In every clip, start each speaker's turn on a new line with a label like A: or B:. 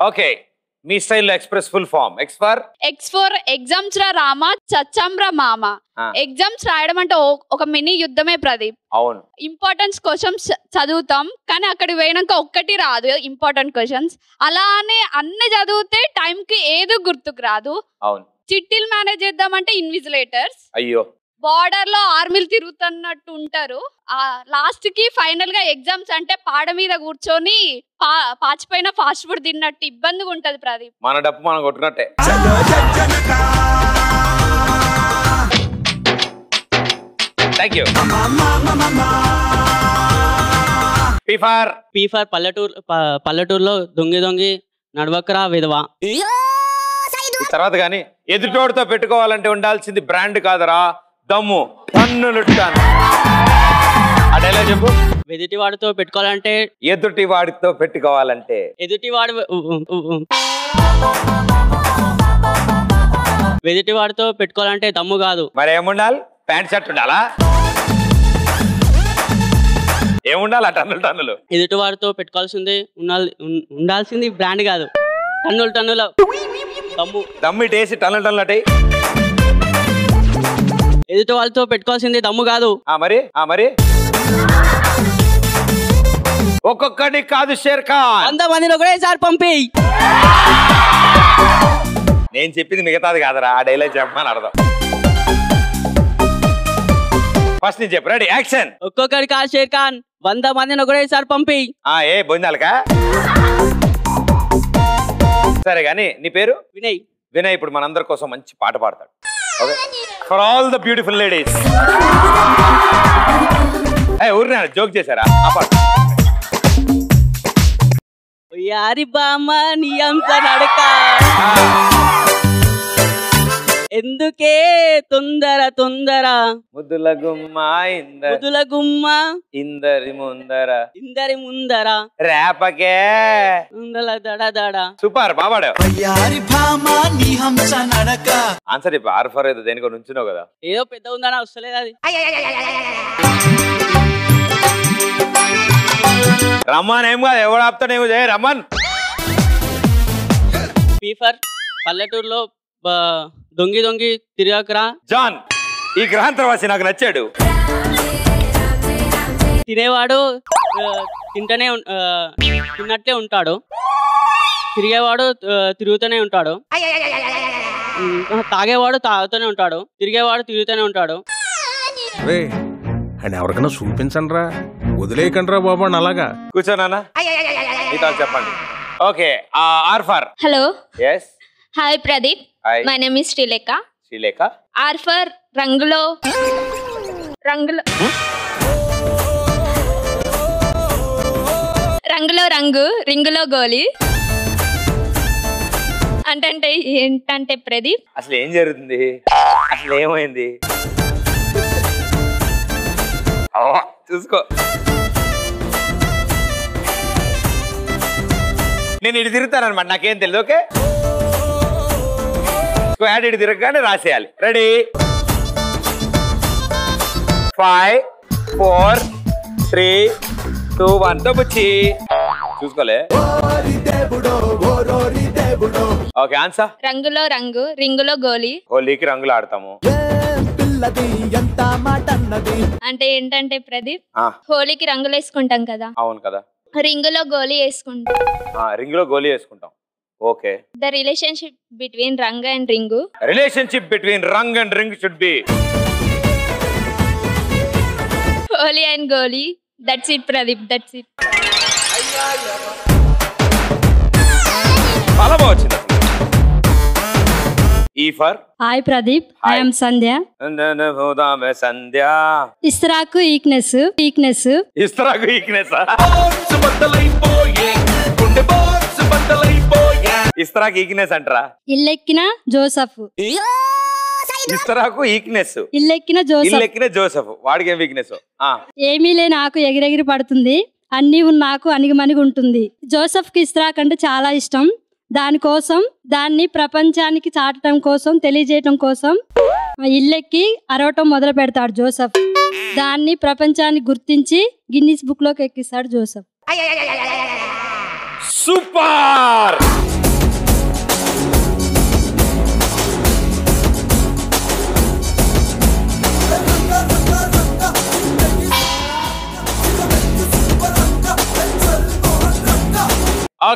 A: Okay మీ స్టైల్లో express full form
B: X for exams రా రామ చచ్చంరా మామ. ఎగ్జామ్స్ రాయడం అంటే ఒక మినీ యుద్ధమే ప్రదీప్.
A: అవును,
B: ఇంపార్టెన్స్ క్వశ్చన్స్ చదువుతాం కానీ అక్కడికి పోయినాక ఒక్కటి రాదు ఇంపార్టెంట్ క్వశ్చన్స్. అలానే అన్ని చదివితే టైం కి ఏదో గుర్తుకు రాదు.
A: అవును,
B: చిట్టీలు మేనేజ్ చేద్దామంటే ఇన్విజిలేటర్స్.
A: అయ్యో
B: బార్డర్ లో ఆర్మీలు తిరుగుతున్నట్టు ఉంటారు. లాస్ట్ కి ఫైనల్ గా ఎగ్జామ్స్ అంటే పాడ మీద కూర్చొని పాచిపోయిన ఫాస్ట్ ఫుడ్ తిన్నట్టు ఇబ్బందిగా ఉంటది ప్రదీప్.
A: మన డప్పు మనం కొట్టినట్టే. Thank you.
C: పీఫార్ పల్లెటూరులో దొంగి నడవకరా విధవా.
A: తర్వాత కానీ ఎదుటోడితో పెట్టుకోవాలంటే ఉండాల్సింది బ్రాండ్ కాదరా దమ్ము టన్నులు టన్. అడేలా చెప్పు.
C: ఎదుటి వాడితో పెట్టుకోవాలంటే
A: ఎదుటి వాడితో పెట్టుకోవాలంటే
C: ఎదుటి వాడితో పెట్టుకోవాలంటే దమ్ము కాదు.
A: మరి ఏముండాలి? ప్యాంట్ షర్ట్ ఉండాలా? ఏముండాలి? టన్నులు.
C: ఎదుటి వాడితో పెట్టుకోవాల్సింది ఉండాల్సింది బ్రాండ్ కాదు, టన్నుల
A: దమ్ము ఇటేసి టన్నులు అటై.
C: ఎదుటి వాళ్ళతో పెట్టుకోవాల్సింది దమ్ము కాదు.
A: మరి ఒక్కొక్కటి కాదు షేర్ ఖాన్,
C: 100 మందిని ఒకటేసారి పంపి.
A: నేను చెప్పింది మిగతాది కాదరా, ఆ డైలాగ్ చెప్పమని అర్థం. ఫస్ట్ నేను చెప్పు. Ready action.
C: ఒక్కొక్కటి కాదు షేర్ ఖాన్, 100 మందిని ఒకటేసారి పంపి.
A: ఏ బొందాలకా? సరే గాని నీ పేరు? వినయ్. ఇప్పుడు మనందరి కోసం మంచి పాట పాడతాడు. Okay, for all the beautiful ladies. ఊరినా జోక్ చేశారా? ఆ పాట.
C: యారి బామ్మ నీ అంత నడక, ఎందుకే తొందర
A: ముద్దుల గుమ్మ ఇందరి ముందర రేపకే
C: దడ.
A: సూపర్ బాబాడు. ఆన్సర్ చెప్పి ఆర్ఫర్ ఏదో దేనికో నుంచున్నావు కదా.
C: ఏదో పెద్ద ఉందనా వస్తలేదు అది.
A: రమ్మన్ ఏం కాదు, ఎవడు ఆపుతాడేమో చేయ రమ్మన్.
C: పీఫర్ పల్లెటూరులో దొంగి తిరగకరా.
A: జాన్ ఈ గ్రహాంతరవాసి నాకు నచ్చాడు.
C: తినేవాడు తిన్నట్లే ఉంటాడు, తిరిగేవాడు తిరుగుతూనే ఉంటాడు, తాగేవాడు తాగుతూనే ఉంటాడు, తిరిగేవాడు తిరుగుతూనే ఉంటాడు.
D: ఎవరికైనా చూపించండి రా, వదిలేయకండి రా బాబు. అలాగా
A: కూర్చోనా చెప్పండి. Okay R for.
B: Hello.
A: yes
B: hi Pradeep. My name is Srilekha. R for రంగులో రంగు రింగులో గోలి అంటే ఏంటంటే ప్రదీప్
A: అసలు ఏం జరుగుతుంది? అసలు ఏమైంది చూసుకో. నేను ఇటు తిరుగుతానమాట, నాకేం తెలియదు. ఓకే, స్క్వాడ్ ఇటు తిరగగానే రాసేయాలి. రెడీ 5 4 3 2 1 తో బుచ్చి చూసుకోలే. Okay answer.
B: రంగులో రింగులో గోలి.
A: హోలీకి రంగులు ఆడతాము
B: అంటే ఏంటంటే ప్రదీప్ హోలీకి రంగులు వేసుకుంటాం కదా.
A: అవును కదా.
B: రింగులో గోలీ వేసుకుంటాం.
A: రింగులో గోలీ వేసుకుంటాం. Okay.
B: The relationship between rang and ring.
A: Relationship between rang and ring should be
B: Holi and goli. That's it Pradeep, that's it.
A: చాలా బాగా వచ్చింది. E for
E: hi Pradeep, I am Sandhya.
A: Sandhya.
E: ఇస్త్రాకు ఈక్నెస్.
A: ఇస్త్రాకు ఈక్నెస్. ఇస్త్రాకు ఈక్నెస్ అంటారా?
E: ఇల్లెక్కిన జోసఫ్.
A: ఇస్త్రాకు ఈక్నెస్.
E: ఇల్లెక్కిన
A: జోసఫ్. వాడికి ఏం వీక్నెస్?
E: ఏమీ లేని ఆకు ఎగిరెగిరి పడుతుంది, అన్ని ఉన్న ఆకు అణిగిమణిగి ఉంటుంది. జోసఫ్ కి ఇస్త్రాక్ అంటే చాలా ఇష్టం. దానికోసం దాన్ని ప్రపంచానికి చాటడం కోసం, తెలియజేయటం కోసం ఇల్లెక్కి అరవటం మొదలు పెడతాడు జోసఫ్. దాన్ని ప్రపంచానికి గుర్తించి గిన్నిస్ బుక్ లోకి ఎక్కిస్తాడు జోసఫ్.
A: సూపర్.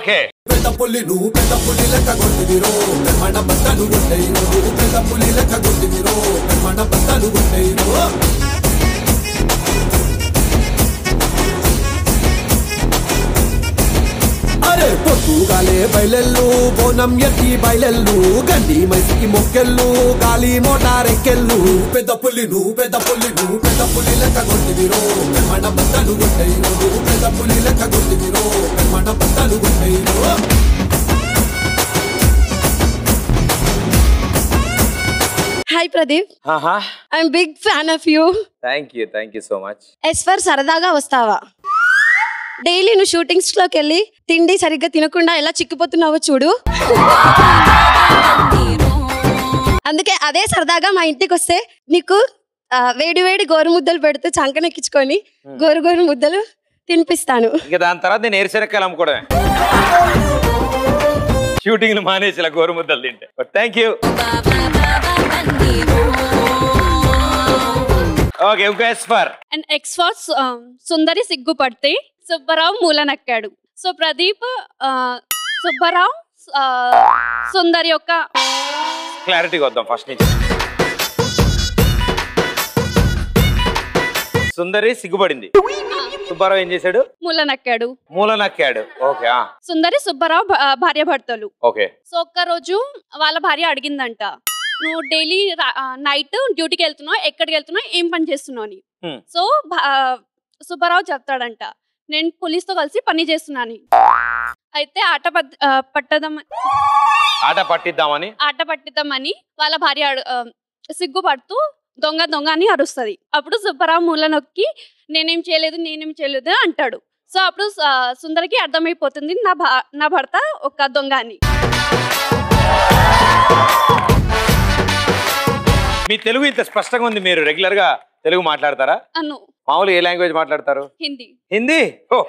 A: ఓకే
F: పెద్ద పులి నువ్వు పెద్ద పులి లెక్క కొట్టివిరో మన బట్టలు కొట్టేయిరో పెద్ద పులి లెక్క కొట్టివిరో మన బట్టలు కొట్టేయిరో అరే పొద్దుగాలే బయలెల్లు బోనం ఎత్తి బయలెల్లు గండి మైసికి మొక్కెళ్ళు గాలి మోటారెక్కెళ్ళు పెద్ద పులి నువ్వు పెద్ద పులి నువ్వు పెద్ద పులి లెక్క కొట్టివిరో మన బట్టలు కొట్టేయిరో పెద్ద పులి లెక్క కొట్టివిరో మన బట్టలు కొట్టేయిరో
G: hi Pradeep, I'm big fan of you.
A: Thank you so much.
G: S for సరదాగా వస్తావా? డైలీ నువ్వు షూటింగ్స్ లోకి వెళ్ళి తిండి సరిగ్గా తినకుండా ఎలా చిక్కిపోతున్నావో చూడు. అందుకే అదే సరదాగా మా ఇంటికి వస్తే నీకు వేడి వేడి గోరు ముద్దలు పెడుతూ చంకనెక్కించుకొని గోరు ముద్దలు తినిపిస్తాను.
A: ఇంకా దాని తర్వాత నేను ఏరుశనక్కాయలు అమ్ముకోవడమే. షూటింగ్ మానేసి ఇలా గోరు ముద్దలు తింటే. Thank you. Okay,
B: and X for Sundari సిగ్గుపడితే సుబ్బారావు మూలనక్కాడు. సో ప్రదీప్ సుబ్బారావు సుందరి యొక్క
A: క్లారిటీగా వద్దాం ఫస్ట్ నుంచి. సుందరి సిగ్గుపడింది, సుబ్బారావు ఏం చేశాడు? మూలనక్కాడు. ఓకే.
B: సుందరి సుబ్బారావు భార్య భర్తలు.
A: ఓకే.
B: సో ఒక్క రోజు వాళ్ళ భార్య అడిగిందంట, నువ్వు డైలీ నైట్ డ్యూటీకి వెళ్తున్నావు, ఎక్కడికి వెళ్తున్నావు, ఏం పని చేస్తున్నావు అని. సో సుబ్బారావు చెప్తాడంట, నేను పోలీస్తో కలిసి పని చేస్తున్నాను. అయితే ఆట పట్టిద్దామని వాళ్ళ భార్య సిగ్గుపడుతూ దొంగ అని అరుస్తుంది. అప్పుడు సుబ్బారావు మూల నొక్కి నేనేం చేయలేదు అంటాడు. సో అప్పుడు సుందరికి అర్థమైపోతుంది నా భర్త ఒక దొంగ అని.
A: మీ తెలుగు ఇంత స్పష్టంగా ఉంది. మీరు రెగ్యులర్ గా తెలుగు మాట్లాడతారా? మామూలు ఏ లాంగ్వేజ్ మాట్లాడతారు? హిందీ. ఓ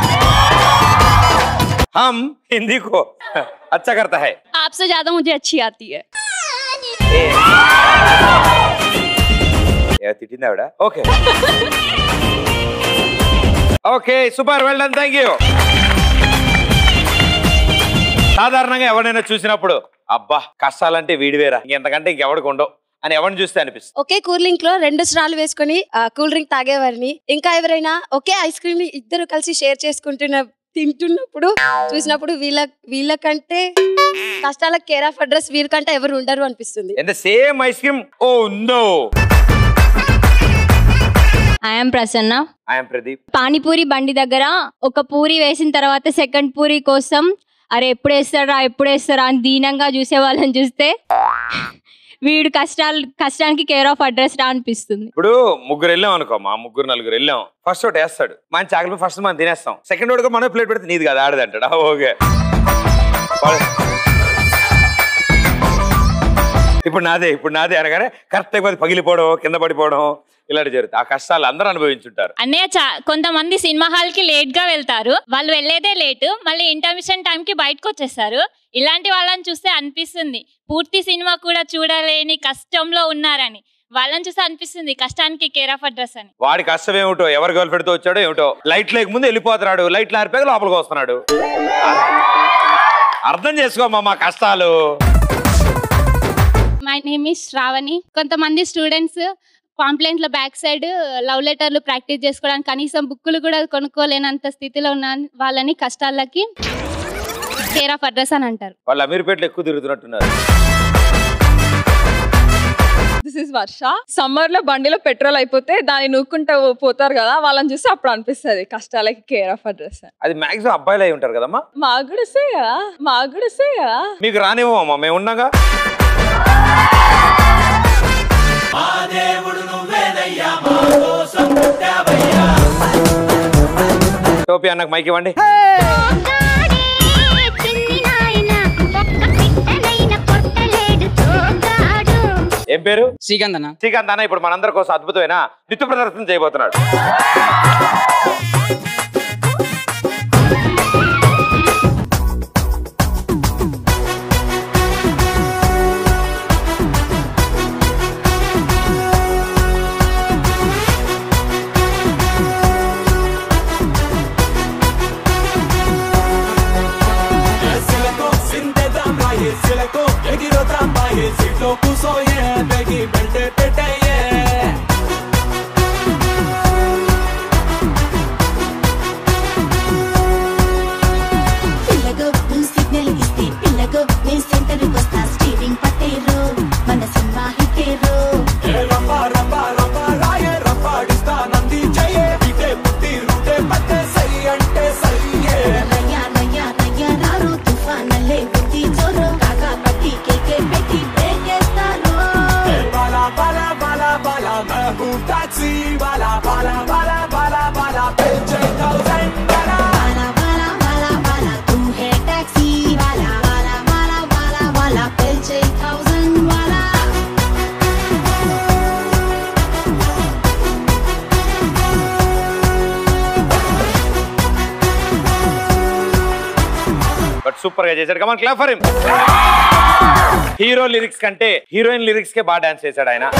A: हम हिंदी को अच्छा करता है.
B: आपसे ज्यादा मुझे अच्छी आती है.
A: తిట్టింది ఆవిడ. Okay okay, super, well done, thank you. సాధారణంగా ఎవరినైనా చూసినప్పుడు అబ్బా కష్టాలంటే వీడివేరా, ఇంకెంతకంటే ఇంకెవడికి ఉండవు అని ఎవరిని చూస్తే అనిపిస్తుంది.
G: ఒకే కూల్ డ్రింక్ లో 2 స్ట్రాలు వేసుకొని కూల్ డ్రింక్ తాగేవారిని, ఇంకా ఎవరైనా ఒకే ఐస్ క్రీమ్ ని ఇద్దరు కలిసి షేర్ తింటున్నప్పుడు చూసినప్పుడు వీళ్ళకంటే కష్టాలకు కేర్ ఆఫ్ అడ్రస్ వీరికంటే ఎవరు ఉండరు అనిపిస్తుంది.
A: Same ice cream. Oh no.
H: I'm Prasanna.
A: I'm Pradeep.
H: Panipuri బండి దగ్గర ఒక పూరి వేసిన తర్వాత సెకండ్ పూరి కోసం అరే ఎప్పుడు వేస్తారా అని దీనంగా చూసే వాళ్ళని చూస్తే వీడు కష్టానికి కేర్ ఆఫ్ అడ్రస్ రా అనిపిస్తుంది.
A: ఇప్పుడు ముగ్గురు వెళ్ళాం అనుకో, మా నలుగురు వెళ్ళాం. ఫస్ట్ ఒకటి వేస్తాడు, మంచి ఆకలి, ఫస్ట్ మనం తినేస్తాం. సెకండ్ ఒకటి మనం ప్లేట్ పెడితే నీది కాదు ఆడది అంటాడు. ఓకే, ఇప్పుడు నాదే అనగానే కరెక్ట్ అయిపోయి పగిలిపోవడం, కింద పడిపోవడం ఇలాంటి జరుగుతుంది. ఆ కష్టాలు అందరూ అనుభవించుంటారు.
H: అన్నయ్య కొంతమంది సినిమా హాల్ కి లేట్ గా వెళ్తారు, వాళ్ళు వెళ్లేదే లేట్, మళ్ళీ ఇంటర్మిషన్ టైం కి బయటకు వచ్చేస్తారు. ఇలాంటి వాళ్ళని చూస్తే అనిపిస్తుంది పూర్తి సినిమా కూడా చూడలేని కష్టంలో ఉన్నారని. వాళ్ళని చూస్తే అనిపిస్తుంది కష్టానికి కేర్ ఆఫ్ అడ్రస్ అని.
A: వాడి కష్టం ఏమిటో, ఎవరు గర్ల్ ఫ్రెండ్ తో వచ్చాడో ఏమిటో, లైట్ లేక ముందు వెళ్ళిపోతున్నాడు, లైట్లు ఆరిపోయాక లోపలికి వస్తున్నాడు. అర్థం చేసుకోమ్మా మా కష్టాలు.
H: My name is Shravani. కొంతమంది స్టూడెంట్స్ పాంప్లెంట్ల బ్యాక్ సైడ్ లవ్ లెటర్లు ప్రాక్టీస్ చేసుకోవడానికి కనీసం బుక్కులు కూడా కొనుక్కోలేనంత స్థితిలో ఉన్న వాళ్ళని కష్టాలకి కేర్ ఆఫ్ అడ్రస్ అని అంటారు.
A: వాళ్ళు అమీర్పేటలో ఎక్కువ తిరుగుతున్నట్టున్నారు.
I: This is Varsha. సమ్మర్ లో బండిలో పెట్రోల్ అయిపోతే దాన్ని నూక్కుంటూ పోతారు కదా, వాళ్ళని చూస్తే అప్పుడు అనిపిస్తుంది కష్టాలకి కేర్ ఆఫ్ అడ్రస్. అది
A: మాక్సిమం అబ్బాయిలు అయి ఉంటారు కదమ్మా.
I: మాకు కూడా వస్తాయి కదా.
A: మీకు రానివ్వ అమ్మా, మేము ఉన్నాగా. టోపీ అన్నకు మైక్ ఇవ్వండి. ఏం పేరు?
J: శ్రీకాంత్ అన్న.
A: శ్రీకాంత్ అన్న ఇప్పుడు మనందరి కోసం అద్భుతమైన నృత్య ప్రదర్శన చేయబోతున్నాడు.
F: సిలకు ఎగిరోతాంబాయి సీట్లో కూసోయే బెగి బెల్టే పెట్టయ్యే
J: పిల్లగో నువ్వు సిగ్నల్ ఇస్తే పిల్లగో నేను సెంటర్కి వస్తా స్టీరింగ్ పట్టేరు మన సినిమా హిట్టేరు
F: రప్పా రప్పా రప్పా రాయే రప్పాడిస్తా నంది జయే ఇటే పుట్టి రూటే పట్టే సై అంటే సయ్యే
J: రయ్యా రయ్యా రయ్యా రారు తుఫానల్లే బుద్ధి జోరు కాకా పట్టి కేకే పెట్టి బ్రేక్ వేస్తారు
F: బాలా బాలా బాలా బాలా మహూ టాక్సీ బాలా బాలా బాలా బాలా బాలా పెంచే 1000 బాలా
J: బాలా బాలా బాలా బాలా తూ హే టాక్సీ వాలా బాలా బాలా బాలా బాలా పెంచే 1000 వాలా
A: బట్ సూపర్ గా చేశాడు. Come on clap for him. Hero lyrics కంటే హీరోయిన్ లిరిక్స్ కే బాగా డాన్స్ చేశాడు ఆయన.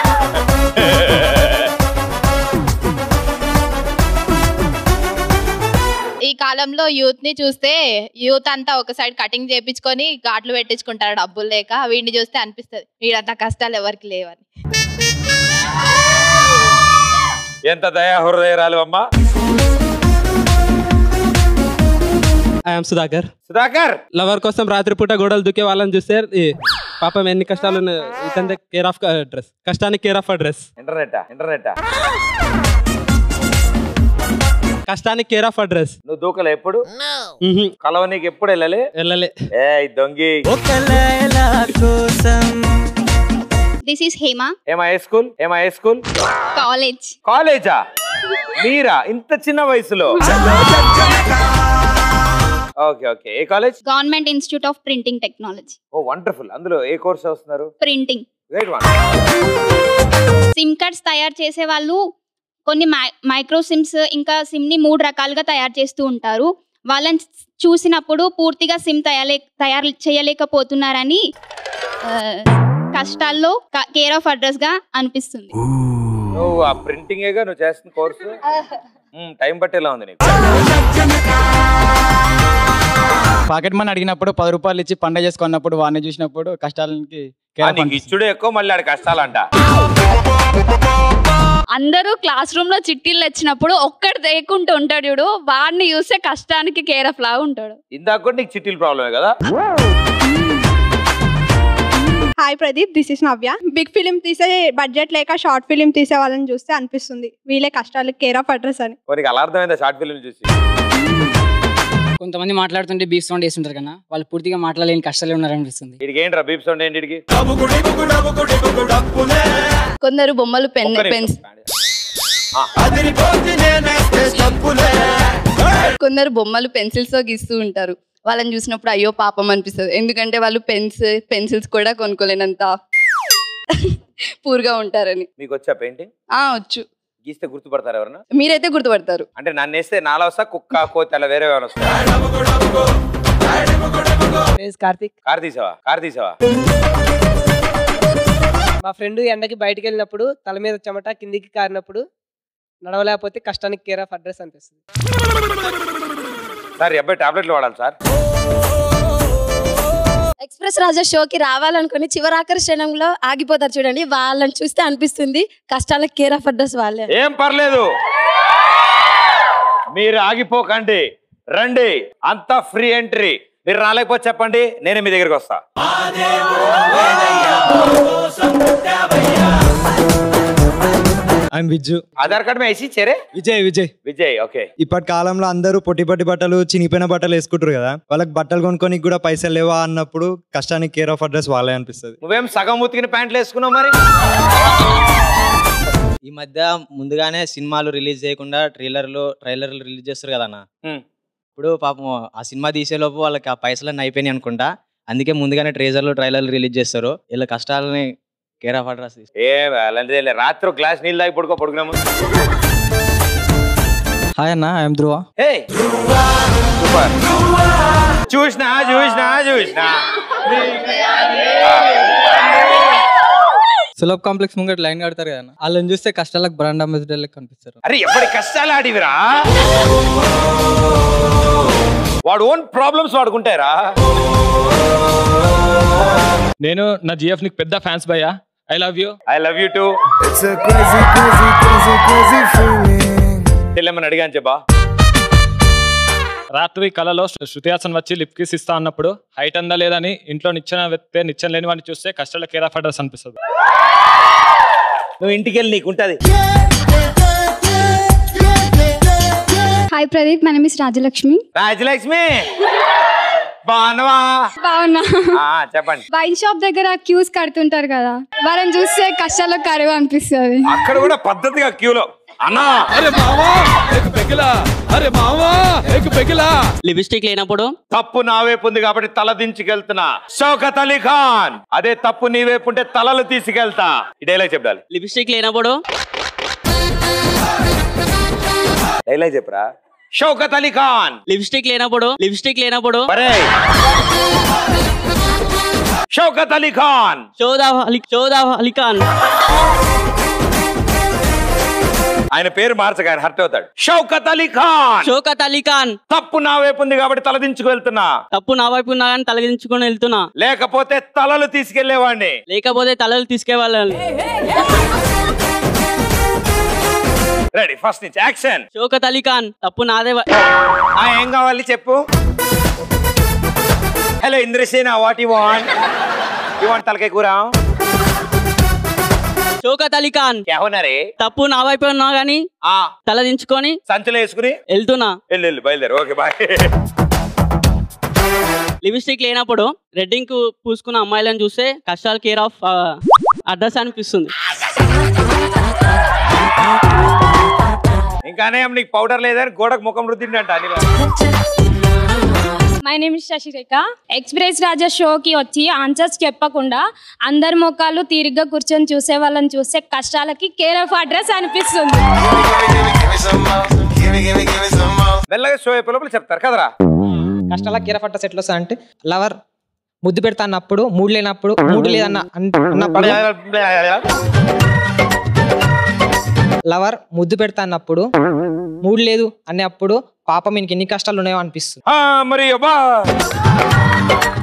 K: ఈ కాలంలో యూత్ ని చూస్తే యూత్ అంతా ఒక సైడ్ కటింగ్ చేయించుకొని ఘాట్లు పెట్టించుకుంటారు డబ్బులు లేక. వీడిని చూస్తే అనిపిస్తుంది వీడంతా కష్టాలు ఎవరికి లేవని.
A: ఎంత దయా హృదయరాలు అమ్మా.
L: ఐఎమ్ సుధాకర్.
A: సుధాకర్
L: లవర్ కోసం రాత్రిపూట గోడలు దుక్కే వాళ్ళని చూస్తే పాపం ఎన్ని కష్టాలు ఇతంతా కేర్ ఆఫ్ అడ్రస్, కష్టానికి కేర్ ఆఫ్ అడ్రస్.
A: ఇంటర్నెట్
L: కష్టానికి కేర్ ఆఫ్ అడ్రస్.
A: నువ్వు దూకలే ఎప్పుడు? కలవ నీకు ఎప్పుడు వెళ్ళలే. ఏ దొంగి.
B: This is Hema.
A: High school కాలేజా మీరా ఇంత చిన్న వయసులో? Okay okay. ఏ college?
B: Government institute of printing technology.
A: Oh wonderful. అందులో ఏ కోర్స్ వస్తున్నారు?
B: Printing.
A: Great one.
B: SIM cards తయారు చేసే వాళ్ళు కొన్ని మైక్రో సిమ్స్ ఇంకా సిమ్ ని 3 రకాలుగా తయారు చేస్తూ ఉంటారు. వాళ్ళని చూసినప్పుడు పూర్తిగా సిమ్ తయారు చేయలేకపోతున్నారని కష్టాల్లో కేర్ ఆఫ్ అడ్రస్ గా అనిపిస్తుంది.
A: నువ్వు ఆ ప్రింటింగ్ నువ్వు చేస్తున్న కోర్సు టైం పట్టేలా ఉంది నీకు.
M: పాకెట్ మనీ అడిగినప్పుడు 10 రూపాయలు ఇచ్చి పండగ చేసుకున్నప్పుడు వాడిని చూసినప్పుడు కష్టాలకి
A: ఇచ్చుడే ఎక్కువ మళ్ళీ ఆడ కష్టాలంట.
B: అందరూ క్లాస్ రూమ్ లో చిట్టీలు వచ్చినప్పుడు ఒక్కడు దేకుంటూ ఉంటాడు చూడు, వాడిని చూస్తే కష్టానికి కేర్ ఆఫ్ లాగా ఉంటాడు.
A: ఇందాక కూడా నీకు చిట్టీల ప్రాబ్లమే కదా?
N: Hi Pradeep, this is Navya. Big film తీసే బడ్జెట్ లేక షార్ట్ ఫిలిం తీసే వాళ్ళని చూస్తే అనిపిస్తుంది వీళ్ళే కష్టాలకు కేర్ ఆఫ్ అడ్రస్ అని.
A: అలా అర్థమైందా షార్ట్ ఫిలిం చూసి?
M: కొంతమంది మాట్లాడుతుంటే బీప్ సౌండ్ వేస్తుంటారు కదా, వాళ్ళు పూర్తిగా మాట్లాడలేని కష్టాలు ఉన్నారనిపిస్తుంది.
A: ఏంట్రా బీప్ సౌండ్ ఏంటి?
K: కొందరు బొమ్మలు పెన్స్ కొందరు బొమ్మలు పెన్సిల్స్ తో గీస్తూ ఉంటారు. వాళ్ళని చూసినప్పుడు అయ్యో పాపం అనిపిస్తుంది. ఎందుకంటే వాళ్ళు పెన్సిల్స్ కూడా కొనుక్కోలేనంత పూర్గా ఉంటారని.
A: మీకు వచ్చా పెయింటింగ్?
K: వచ్చు.
A: గీస్తే గుర్తుపడతారు ఎవరన్నా?
K: మీరైతే గుర్తుపడతారు.
A: అంటే నన్ను వేస్తే నాలో వస్తా, కుక్క కోతి అలా వేరే వస్తా. కార్తీసావా?
O: మా ఫ్రెండ్ ఎండకి బయటకు వెళ్ళినప్పుడు తల మీద చెమట కిందికి కారినప్పుడు నడవలేకపోతే కష్టానికి కేర్ ఆఫ్ అడ్రస్ అనిపిస్తుంది.
A: సార్ అబ్బాయి టాబ్లెట్లు వాడాలి సార్.
G: ఎక్స్ప్రెస్ రాజా షోకి రావాలనుకుని చివరాఖరి క్షణంలో ఆగిపోతారు చూడండి, వాళ్ళని చూస్తే అనిపిస్తుంది కష్టాలకు కేర్ ఆఫ్ అడ్రస్ వాళ్ళే.
A: ఏం పర్లేదు, మీరు ఆగిపోకండి, రండి, అంతా ఫ్రీ ఎంట్రీ. మీరు రాలేకపోతే చెప్పండి, నేనే మీ దగ్గరికి వస్తా. ఆధార్ కార్డు వేసి చేరే విజయ్. ఓకే.
P: ఇప్పటి కాలంలో అందరూ పొట్టి బట్టలు చినిపోయిన బట్టలు వేసుకుంటారు కదా, వాళ్ళకి బట్టలు కొనుక్కొని కూడా పైసలు లేవా అన్నప్పుడు కష్టానికి కేర్ ఆఫ్ అడ్రస్ వాళ్ళే అనిపిస్తుంది.
A: నువ్వేం సగం ఉతికిన ప్యాంట్లు వేసుకున్నావు మరి?
Q: ఈ మధ్య ముందుగానే సినిమాలు రిలీజ్ చేయకుండా ట్రైలర్లు రిలీజ్ చేస్తారు కదా అన్న. ఇప్పుడు పాపం ఆ సినిమా తీసేలోపు వాళ్ళకి ఆ పైసలన్నీ అయిపోయినాయి అనుకుంటా, అందుకే ముందుగానే ట్రైలర్లు రిలీజ్ చేస్తారు. వీళ్ళ కష్టాలని కేర్ ఆఫ్ అడ్రస్.
A: అలాంటిదే, రాత్రి గ్లాస్ నీళ్ళు తాగి పడుకున్నాము.
M: హాయ్ అన్న, ఐఎమ్ ధ్రువ.
A: చూసినా
M: సులభ్ కాంప్లెక్స్ ముంగట లైన్ కడతారు కదా, వాళ్ళని చూస్తే కష్టాలకు బ్రాండ్ అంబాసిడర్ కనిపిస్తారు.
A: అరే ఎప్పటి కష్టాలు ఆడివిరా, వాడు ఓన్ ప్రాబ్లమ్స్ వాడుకుంటారా?
R: నేను నా జిఎఫ్ నీకు పెద్ద ఫ్యాన్స్ భయ్యా. I love you.
A: I love you too. తెల్లమని అడిగాను చెప్పా.
R: రాత్రి కలలో శృతి హాసన్ వచ్చి లిప్ కిస్ ఇస్తా అన్నప్పుడు హైట్ అందా లేదని ఇంట్లో నిచ్చెన వెత్తే నిచ్చెన లేని వాడిని చూస్తే కష్టాల కేర్ ఆఫ్ అడ్రస్ అనిపిస్తుంది.
A: నువ్వు ఇంటికి వెళ్ళి నీకు ఉంటది.
S: Hi Pradeep, my name is Rajalakshmi.
A: Rajalakshmi బాగున్నావా?
S: బాగున్నా.
A: చెప్పండి.
S: వైన్ షాప్ దగ్గర క్యూస్ కడుతుంటారు కదా, వాళ్ళని చూస్తే కష్టాల్లో కరువు అనిపిస్తుంది.
A: అక్కడ కూడా పద్ధతిగా క్యూలో అన్నా
T: అరే మావా ఏక్ పెగిలా, అరే మావా ఏక్ పెగిలా.
L: లిప్స్టిక్ లేనప్పుడు
A: తప్పు నా వైపు ఉంది కాబట్టి తల దించుకెళ్తున్నా. షౌకత్ అలీ ఖాన్. అదే తప్పు నీ వైపు ఉంటే తలలు తీసుకెళ్తా. ఈ డైలాగ్ చెప్పాలి.
L: లిప్స్టిక్ లేనప్పుడు
A: డైలాగ్ చెప్పరా. షౌకత్ అలీ ఖాన్.
L: లిప్స్టిక్ లేనప్పుడు
A: షౌకత్ అలీ ఖాన్.
L: షోదా అలీ ఖాన్.
A: ఆయన పేరు మార్చగా ఆయన హర్ట్ అవుతాడు. షౌకత్ అలీ ఖాన్. తప్పు నా వైపు ఉంది కాబట్టి తలదించుకు వెళ్తున్నా.
L: తప్పు నా వైపు ఉన్నా కానీ తలదించుకొని వెళ్తున్నా.
A: లేకపోతే తలలు తీసుకెళ్లేవాడిని. రెడీ, ఫస్ట్ నుంచి యాక్షన్.
L: షౌకత్ అలీ ఖాన్. తప్పు నాదే.
A: ఏం కావాలి చెప్పు. Hello Indrasena, what you want? You want తలకాయ కూర?
L: షౌకత్ అలీ ఖాన్. తప్పు నా వైపు ఉన్నా గానీ తల దించుకొని
A: సంచులు వేసుకుని
L: వెళ్తున్నా.
A: వెళ్ళు బయలుదేరు. Okay bye.
L: లిప్స్టిక్ లేనప్పుడు రెడ్డింగ్ పూసుకున్న అమ్మాయిలను చూస్తే కష్టాలు కేర్ ఆఫ్ అడ్రస్ అనిపిస్తుంది.
A: ఇంకానే నీకు పౌడర్ లేదని గోడకు ముఖం రుద్దిండంట.
U: My name is Sasirekha. Express Raja షోకి వచ్చి ఆన్సర్స్ చెప్పకుండా అందరి ముఖాలు తీరిగ్గా కూర్చొని చూసే వాళ్ళని చూస్తే కష్టాలకి కేర్ ఆఫ్ అడ్రస్ అనిపిస్తుంది.
A: మెల్లగా షో అయిపోయే లోపల చెప్తారు కదరా.
O: కష్టాల కేర్ ఆఫ్ అడ్రస్ ఎట్లా వస్తా అంటే, లవర్ ముద్దు పెడతా అన్నప్పుడు, మూడు లేనప్పుడు, మూడు లేదన్న అన్నప్పుడు, లవర్ ముద్దు పెడతా అన్నప్పుడు, మూడు లేదు అన్నప్పుడు పాపం ఇంక ఎన్ని కష్టాలు ఉన్నాయో అనిపిస్తుంది.
A: మరి